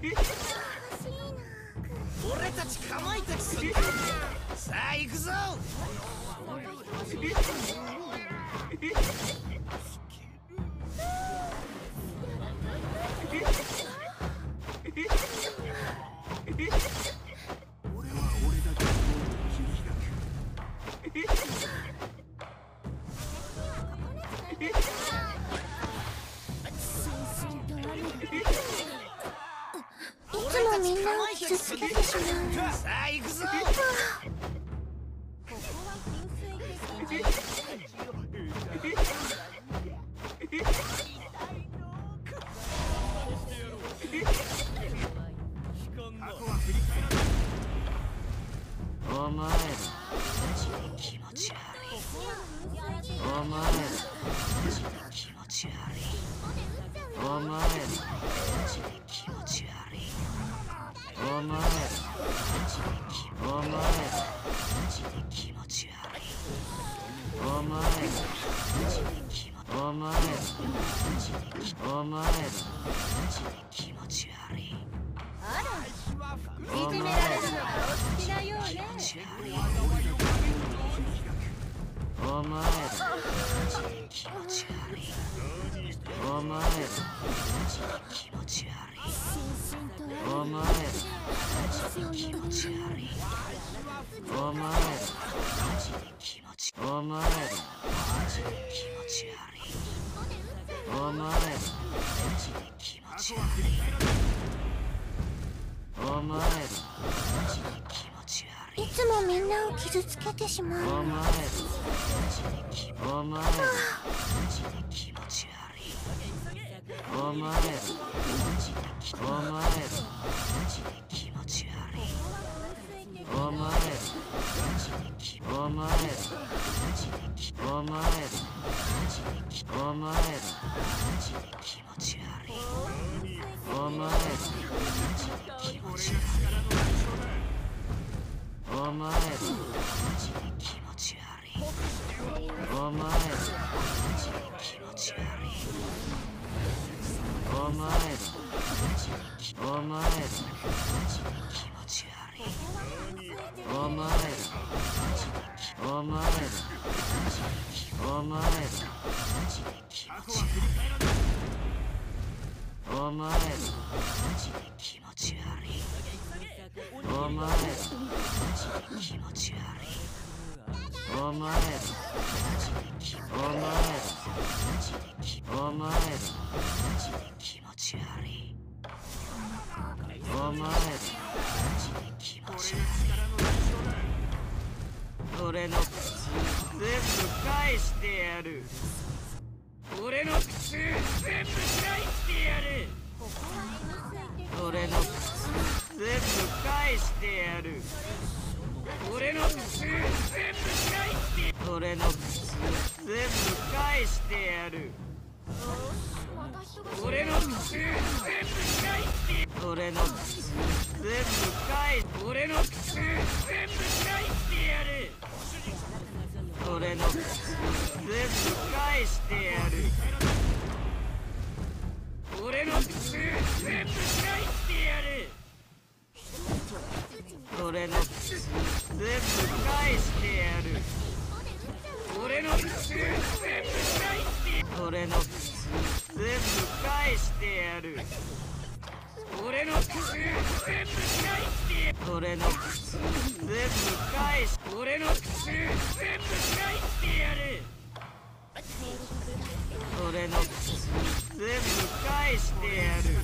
俺たちかまいたちすんだ。さあ行くぞ。俺は俺だけの切り開いつもみんなを傷つけてしまう。 さあ行くぞ。お前らマジで気持ち悪い。お前らマジで気持ち悪い。お前らマジで気持ち悪い。お前らマジでお前らマジで気持ち悪い。お前らマジで気持ちお前らマジでお前らマジで気持ち悪い。 あら、いじめられるのがお好きなようね。 お前らマジで気持ち悪い。お前らマジで気持ち悪い。お前らマジで気持ち悪い。お前らマジで気持ちお前らマジで気持ち悪い。お前らマジで気持ち悪い。お前らマジで気持ち悪い。 いつもみんなを傷つけてしまう。 お前らマジで気お前らマジで気持ち悪い。お前らマジで気お前らマジで気持ち悪い。お前らマジで気お前らマジで気お前らマジで気お前らマジで気持ち悪い。お前らマジで気持ち悪い。お前らマジで気持ち悪い。お前らマジで気持ち悪い。お前らマジで気お前らマジで気持ち悪い。お前らマジで気お前らマジで気お前らマジで気持ち悪い。お前らマジで気持ち悪い。お前らマジで気持ち悪い。お前らマジで気お前らマジで気お前らマジで気持ち悪い。お前らマジで気持ち悪い。俺の靴全部返してやる。俺の靴全部返してやる。俺の靴全部返してやる。俺の靴全部返して俺の靴全部返してやる。俺の靴全部返して俺の靴全部返俺の靴全部返してやる。俺の靴全部返してやる。俺の靴全部返してやる。俺の靴全部返してやる。俺の靴全部返して俺の靴全部返してやる。俺の靴全部返して俺の靴全部返し俺の靴全部返してやる。俺の靴全部返してやる。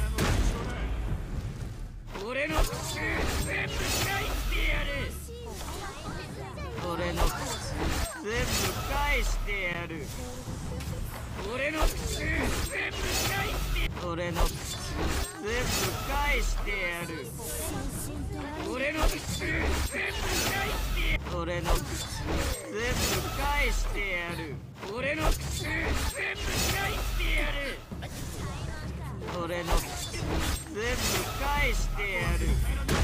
俺の靴全部返してやる。俺の靴全部返してやる。俺の靴全部返して俺の靴全部返してやる。俺の靴全部返して俺の靴全部返してやる。俺の靴全部返してやる。俺の靴全部返してやる。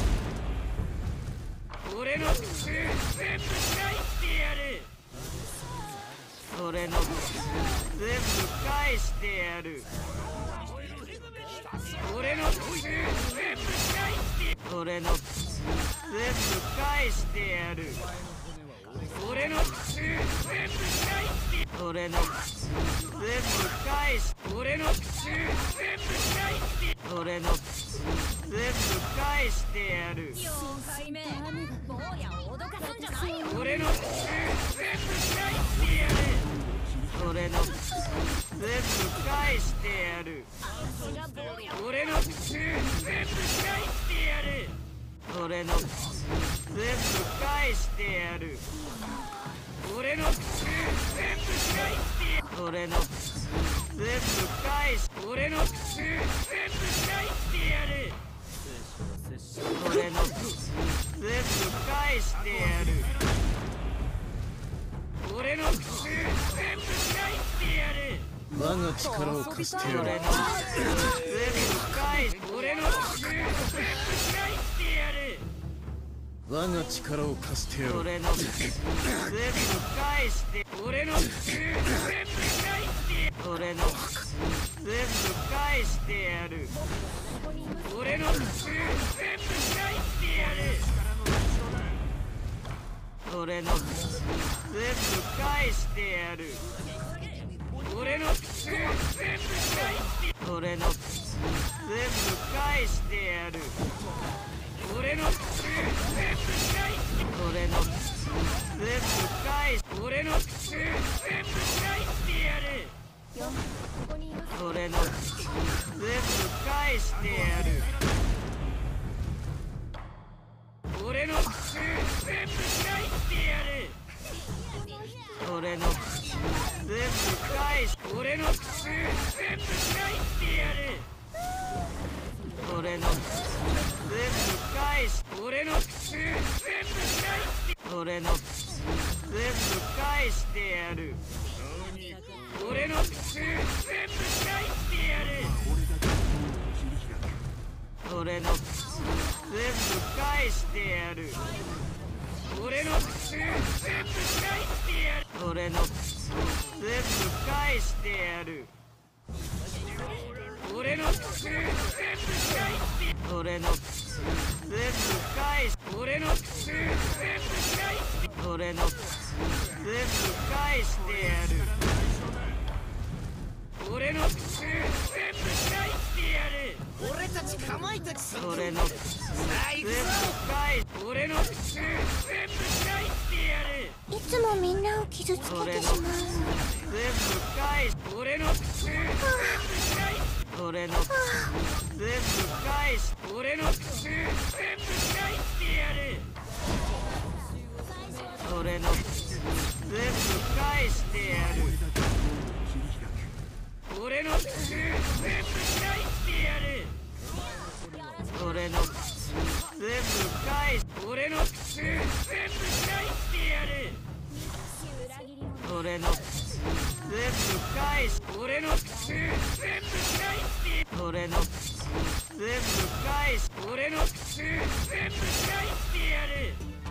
俺の靴全部返してやる。俺の靴全部返してやる。俺の靴全部俺の靴全部返してやる。俺の靴全部返して俺の靴全部返し俺の靴全部返して俺の靴全部返してやる。 4回目坊やを脅かすんじゃないよ。 俺の靴全部返してやる。俺の靴全部返してやる。俺の靴全部返してやる。俺の靴全部返してやる。俺の靴全部返して俺の靴全部返し俺の靴全部返してやる。俺の靴全部返してやる。俺の靴全部返してやる。 我が力を貸してやる。 俺の靴全部返し俺の靴全部返してやる。 我が力を貸してやる。 俺の靴全部返して俺の靴全部返して俺の靴全部返してやる。俺の靴全部返してやる。俺の靴全部返してやる。俺の靴全部返して俺の靴全部返してやる。俺の靴全部返して俺の靴全部返し俺の靴全部返してやる。俺の靴全部返してやる。俺の靴全部返してやる。俺の靴全部返し俺の靴全部返してやる。俺の靴全部返し俺の靴全部返し俺の靴全部返してやる。俺の靴全部返してやる。俺の靴全部返してやる。俺の靴全部返してやる。俺の靴全部返してやる。俺の靴全部返して俺の靴全部返し俺の靴全部返し俺の靴全部返してやる。俺の靴全部返してやる。 俺たちかまいたちさん俺の靴全部返し俺の靴全部返してやる。 いつもみんなを傷つけてしまうの。 全部返し俺の靴全部返し俺の靴全部返し俺の靴全部返してやる。俺の靴全部返してやる。俺の靴全部返してやる。俺の靴全部返し俺の靴全部返してやる。俺の靴全部返し俺の靴全部返して俺の靴全部返し俺の靴全部返してやる。